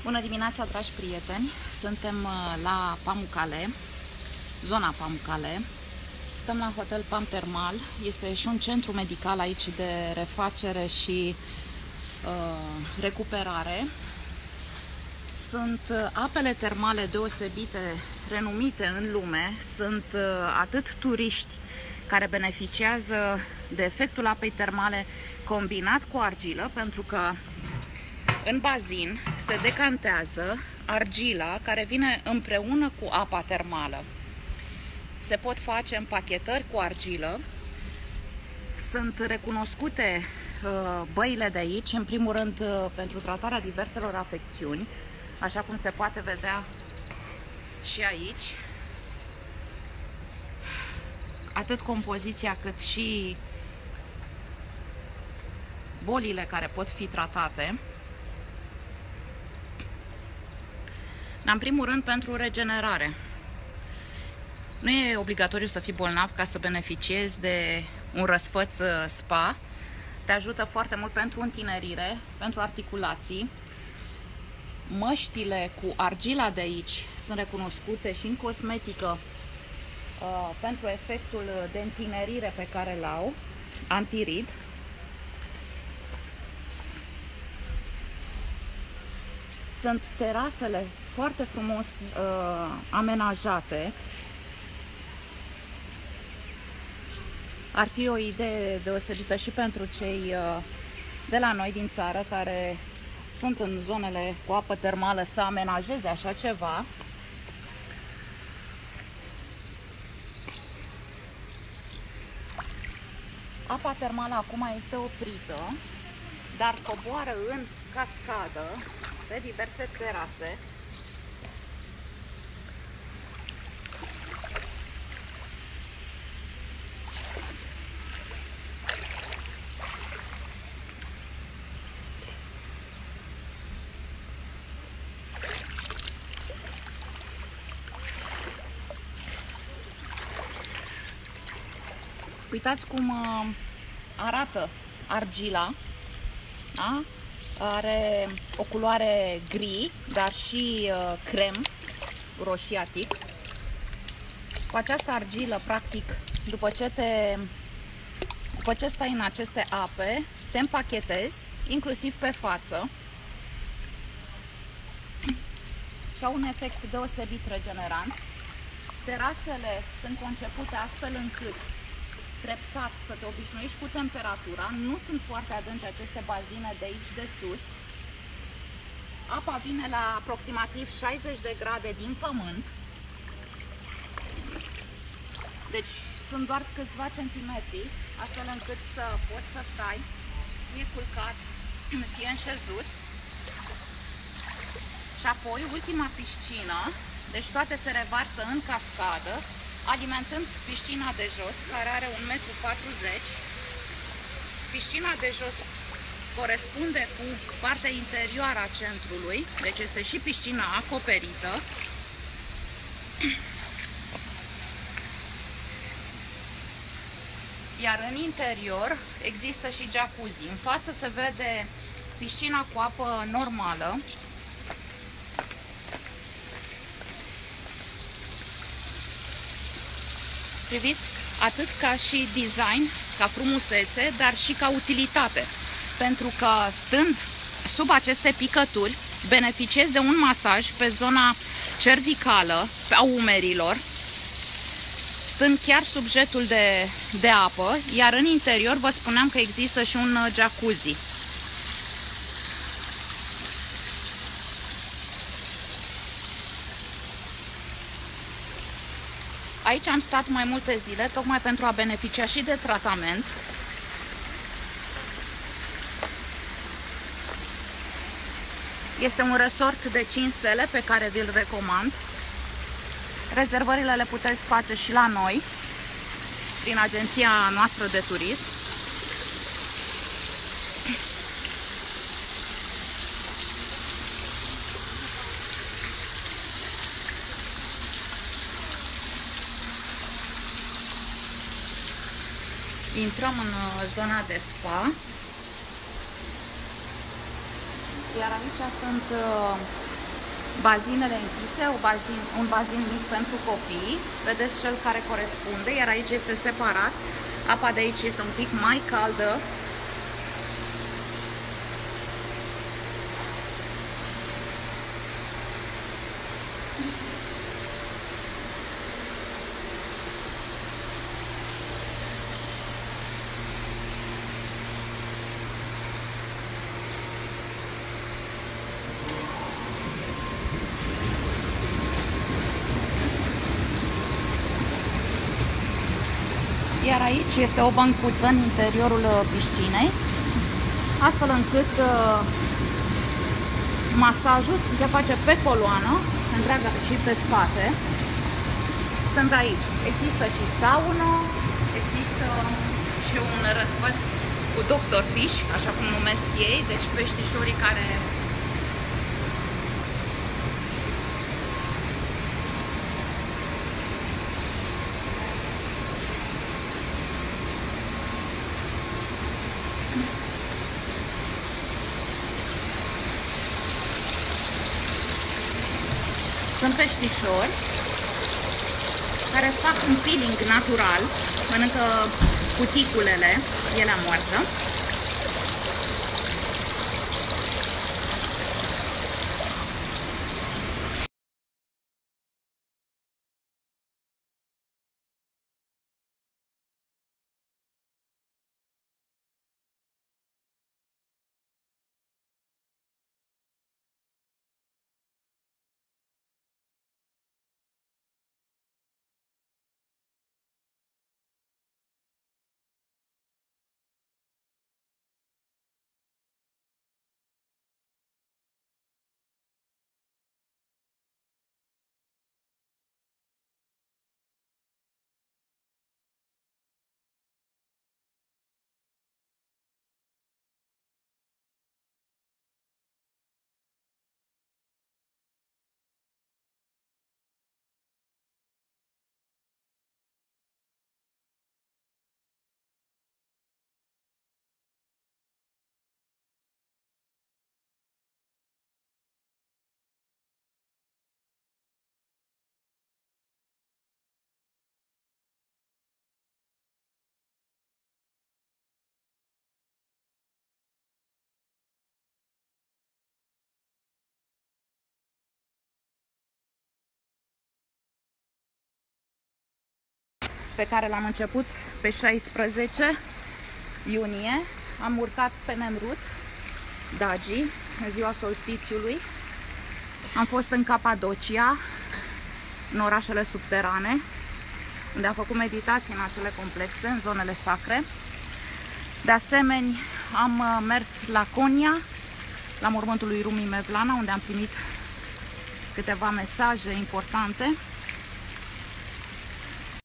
Bună dimineața, dragi prieteni! Suntem la Pamukkale, zona Pamukkale. Stăm la Hotel Pam Thermal. Este și un centru medical aici de refacere și recuperare. Sunt apele termale deosebite, renumite în lume. Sunt atât turiști care beneficiază de efectul apei termale combinat cu argilă, pentru că în bazin se decantează argila care vine împreună cu apa termală. Se pot face împachetări cu argilă. Sunt recunoscute băile de aici, în primul rând pentru tratarea diverselor afecțiuni, așa cum se poate vedea și aici. Atât compoziția cât și bolile care pot fi tratate. În primul rând pentru regenerare. Nu e obligatoriu să fii bolnav ca să beneficiezi de un răsfăț spa. Te ajută foarte mult pentru întinerire, pentru articulații. Măștile cu argila de aici sunt recunoscute și în cosmetică pentru efectul de întinerire pe care îl au, antirid. Sunt terasele foarte frumos amenajate. Ar fi o idee deosebită și pentru cei de la noi din țară care sunt în zonele cu apă termală să amenajeze așa ceva. Apa termală acum este oprită, dar coboară în cascadă pe diverse terase. Uitați cum arată argila, da? Are o culoare gri, dar și crem, roșiatic. Cu această argilă, practic, după ce stai în aceste ape, te împachetezi, inclusiv pe față, și au un efect deosebit regenerant. Terasele sunt concepute astfel încât treptat să te obișnuiești cu temperatura. Nu sunt foarte adânci aceste bazine de aici de sus. Apa vine la aproximativ 60 de grade din pământ. Deci sunt doar câțiva centimetri, astfel încât să poți să stai fie culcat, fie înșezut. Și apoi ultima piscină, deci toate se revarsă în cascadă, alimentând piscina de jos, care are 1,40 m. Piscina de jos corespunde cu partea interioară a centrului, deci este și piscina acoperită. Iar în interior există și jacuzzi. În față se vede piscina cu apă normală. Priviți, atât ca și design, ca frumusețe, dar și ca utilitate. Pentru că stând sub aceste picături, beneficiezi de un masaj pe zona cervicală, a umerilor, stând chiar sub jetul de apă, iar în interior vă spuneam că există și un jacuzzi. Aici am stat mai multe zile, tocmai pentru a beneficia și de tratament. Este un resort de 5 stele pe care vi-l recomand. Rezervările le puteți face și la noi, prin agenția noastră de turism. Intrăm în zona de spa. Iar aici sunt bazinele închise, un bazin mic pentru copii, vedeți cel care corespunde, iar aici este separat. Apa de aici este un pic mai caldă. Iar aici este o băncuță în interiorul piscinei, astfel încât masajul se face pe coloană, întreaga și pe spate. Stând aici, există și saună, există și un răsfăț cu Dr. Fish, așa cum numesc ei, deci peștișorii care sunt peștișori care îți fac un peeling natural, mănâncă cuticulele, pielea moartă. Pe care l-am început pe 16 iunie. Am urcat pe Nemrut, Dagi, în ziua solstițiului. Am fost în Capadocia, în orașele subterane, unde am făcut meditații în acele complexe, în zonele sacre. De asemenea, am mers la Konya, la mormântul lui Rumi Mevlana, unde am primit câteva mesaje importante.